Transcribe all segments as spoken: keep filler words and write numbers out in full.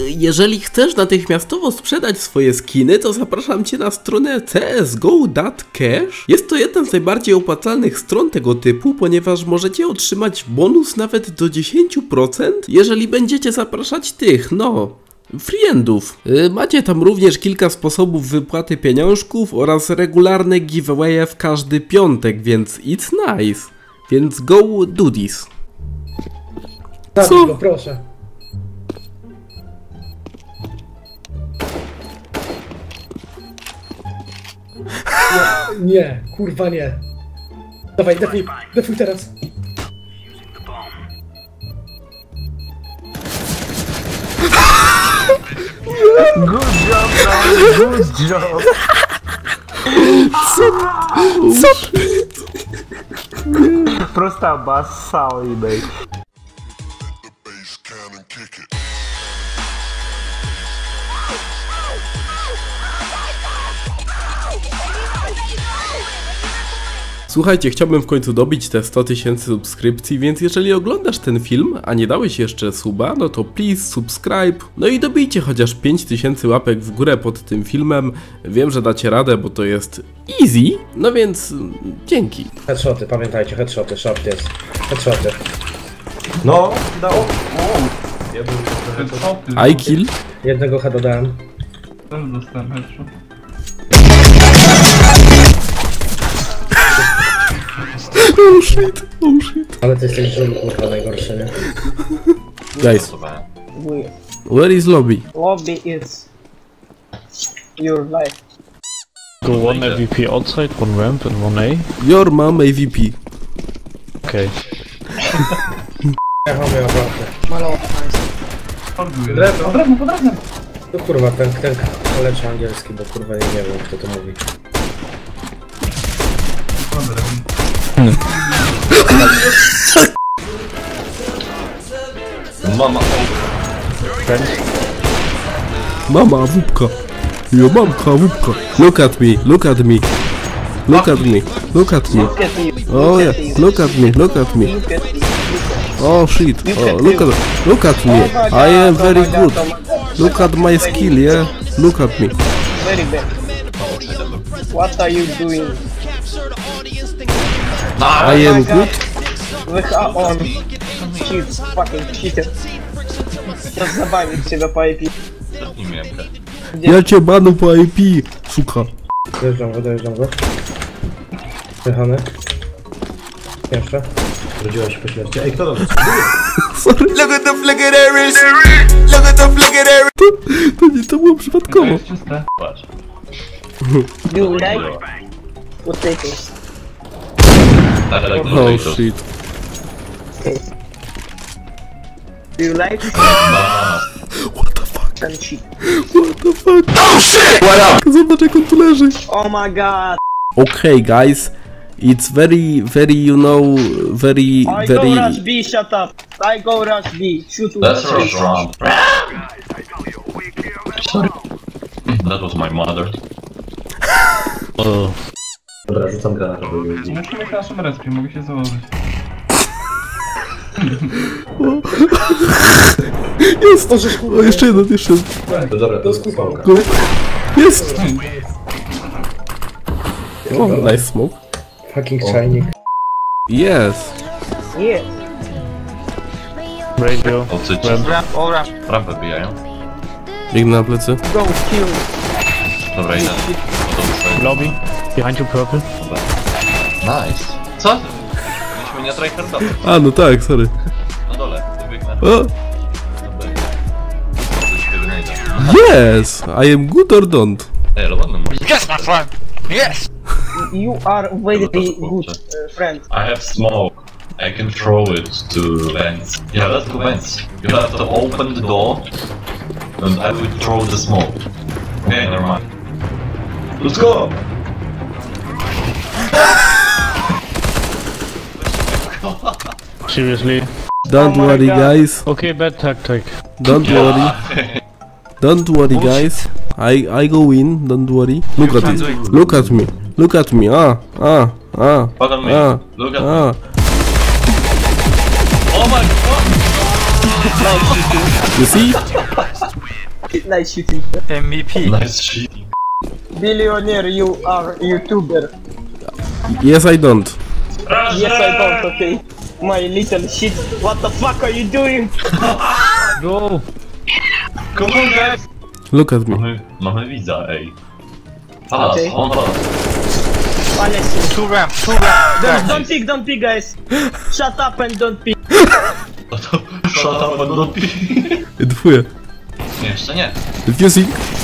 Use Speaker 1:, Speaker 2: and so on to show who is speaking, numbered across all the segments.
Speaker 1: jeżeli chcesz natychmiastowo sprzedać swoje skiny, to zapraszam Cię na stronę c s g o kropka cash. Jest to jedna z najbardziej opłacalnych stron tego typu, ponieważ możecie otrzymać bonus nawet do dziesięć procent, jeżeli będziecie zapraszać tych, no... friendów. Yy, macie tam również kilka sposobów wypłaty pieniążków oraz regularne giveawaye w każdy piątek, więc it's nice. Więc go do this.
Speaker 2: Co? Go, proszę. Nie, nie, kurwa nie. Dawaj, defuj, defuj teraz.
Speaker 3: Good job, man. Good job.
Speaker 1: Co? Co?
Speaker 3: Просто обоссал, ебать.
Speaker 1: Słuchajcie, chciałbym w końcu dobić te sto tysięcy subskrypcji, więc jeżeli oglądasz ten film, a nie dałeś jeszcze suba, no to please subscribe. No i dobijcie chociaż pięć tysięcy łapek w górę pod tym filmem. Wiem, że dacie radę, bo to jest easy, no więc dzięki.
Speaker 2: Headshoty, pamiętajcie, headshoty, shot jest. Headshoty.
Speaker 4: No, dało.
Speaker 1: I kill.
Speaker 2: Jednego heada dałem.
Speaker 5: Też dostałem headshot.
Speaker 1: Oh shit, oh shit.
Speaker 2: Ale ty jesteś żul, kurwa, najgorszy, nie?
Speaker 1: Guys, where is lobby?
Speaker 6: Lobby is your life.
Speaker 7: Go one A V P outside, one ramp and one A.
Speaker 1: Your mom A V P.
Speaker 7: Okay.
Speaker 2: Ja mam miał prawdę.
Speaker 6: Malo,
Speaker 2: Drewno,
Speaker 5: Od razu, od razu!
Speaker 2: to kurwa, ten, ten leczy angielski, bo kurwa nie, nie wiem, kto to mówi.
Speaker 4: Mama.
Speaker 1: Mama, wupka. Yo, mamka, wupka. Look at me, look at me. Look at me, look at me.
Speaker 6: look at you.
Speaker 1: Oh yeah, look at me, look at me.
Speaker 6: Look at you.
Speaker 1: Oh shit, oh look at, look at me. I am very good. Look at my skill, yeah. Look at me.
Speaker 6: Very bad. What are you doing?
Speaker 1: I am good.
Speaker 6: Look on. Cheat, fucking cheater. Teraz zabawić cię do P I P.
Speaker 1: Ja cię banu po I P, suka.
Speaker 2: Dojeżdżam go, dojeżdżam go. Jechany. Jeszcze.
Speaker 4: Rodziła się po śmierci. Ej, kto to jest?
Speaker 1: Sorry.
Speaker 8: Look at the flick of that wrist. Look at the flick of that wrist.
Speaker 1: To, to nie, to było przypadkowo.
Speaker 5: To jest czyste.
Speaker 4: Patrz.
Speaker 6: You like potatoes.
Speaker 1: Oh shit.
Speaker 6: Do you like
Speaker 1: What the fuck?
Speaker 6: and cheat?
Speaker 1: What the fuck? Oh shit! What up? Zobacz jak on tu leży.
Speaker 6: Oh my god.
Speaker 1: Okay guys, it's very, very, you know, very,
Speaker 6: I
Speaker 1: very...
Speaker 6: go rush B, shut up. I go rush B. Shoot
Speaker 4: That's
Speaker 6: rush
Speaker 4: rush wrong. Sorry. That was my mother.
Speaker 7: Oh.
Speaker 4: Dobra, rzucam granat.
Speaker 5: Musimy w naszym respie, mogę się założyć.
Speaker 1: Jest! O, jeszcze jeden, jeszcze jeden.
Speaker 4: To dobra, to jest smoka.
Speaker 1: Go. Jest! O, nice smoke.
Speaker 2: Fucking czajnik.
Speaker 1: Yes!
Speaker 6: Yeah.
Speaker 7: Radio.
Speaker 4: O, cyci.
Speaker 6: Ramp, all ramp.
Speaker 4: Rampę bijają.
Speaker 1: Biegnę na plecy.
Speaker 6: Go kill.
Speaker 4: Dobra, idę. No to wyszło.
Speaker 7: Lobby. Behind you, purple.
Speaker 4: Nice. Co? Mieliśmy nie tryhardować.
Speaker 1: A, no tak, sorry.
Speaker 4: Na dole, wybiegnę.
Speaker 1: O! Yes! I am good or don't?
Speaker 4: Ej, ale ładny masz.
Speaker 8: Yes, my friend. Yes.
Speaker 6: You are very good uh, friend.
Speaker 4: I have smoke. I can throw it to vents. Yeah, let's go vents. You have to open the door, and I will throw the smoke. Okay, never mind. Let's go!
Speaker 7: Seriously.
Speaker 1: Don't
Speaker 6: Oh my
Speaker 1: worry
Speaker 6: God.
Speaker 1: guys.
Speaker 7: Okay, bad tactic.
Speaker 1: Don't worry. Don't worry guys. I I go in, don't worry. Look at it. Look at me. Look at me. Ah, ah, ah.
Speaker 4: Look at me.
Speaker 1: Ah,
Speaker 4: Look at me.
Speaker 1: ah.
Speaker 4: Oh my god!
Speaker 1: You see?
Speaker 6: Nice shooting.
Speaker 9: M V P.
Speaker 4: Nice cheating.
Speaker 6: Billionaire, you are YouTuber.
Speaker 1: Yes, I don't.
Speaker 6: Yes, I don't, okay. My little shit. What the fuck are you doing?
Speaker 9: Go!
Speaker 4: Come on, guys!
Speaker 1: Look at me.
Speaker 4: Mamy, mamy widza, ej. Palas,
Speaker 6: Okay.
Speaker 4: on palas.
Speaker 6: Honestly.
Speaker 9: Two ramp, two ramp.
Speaker 6: Don't, don't pick, don't pick, guys. Shut up and don't pick.
Speaker 4: Shut up and don't pee.
Speaker 1: Dwóje.
Speaker 4: Nie, jeszcze nie.
Speaker 1: Diffusing.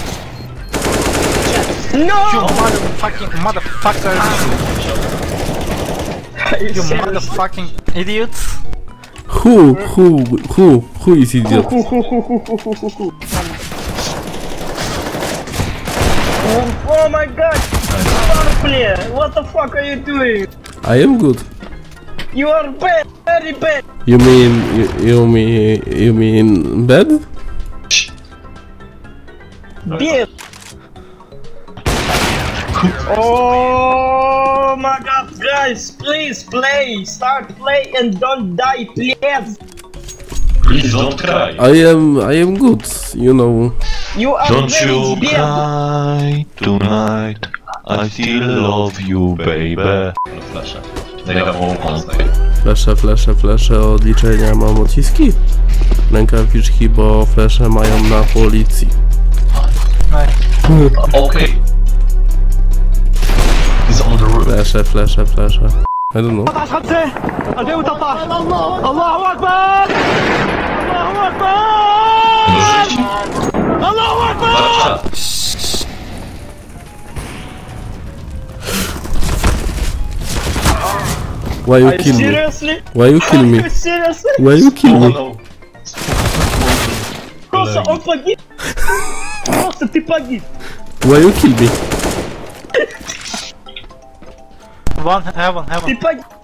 Speaker 9: You
Speaker 6: No!
Speaker 9: motherfucking motherfucker! You motherfucking idiots!
Speaker 1: Who, who, who, who is idiot?
Speaker 6: Oh my god! Power player! What the fuck are you doing?
Speaker 1: I am good.
Speaker 6: You are bad! Very bad!
Speaker 1: You mean, you, you mean, you mean bad?
Speaker 6: Deal! Oh my god, guys! Please play! Start play and don't die, please!
Speaker 4: Please don't cry.
Speaker 1: I am, I am good, you know.
Speaker 6: You are
Speaker 4: Don't
Speaker 6: very
Speaker 4: you
Speaker 6: dead!
Speaker 4: cry tonight. I still love you, baby. Flesze. They have all constant.
Speaker 1: Flesze, flesze, flesze, odliczenia mam odciski. Rękawiczki, bo flesze mają na policji.
Speaker 4: Okay. He's on the roof.
Speaker 1: Flesze, flesze, flesze. I don't know.
Speaker 4: Dorzuci. Tarcza.
Speaker 1: Why you
Speaker 6: Are you
Speaker 1: kill me?
Speaker 6: seriously?
Speaker 1: Why you kill me?
Speaker 6: Seriously?
Speaker 1: Why you kill
Speaker 4: Oh
Speaker 1: me?
Speaker 4: no.
Speaker 6: Просто он погиб! Просто ты погиб!
Speaker 1: Why you kill me?
Speaker 9: One heaven, heaven.
Speaker 6: Ты погиб!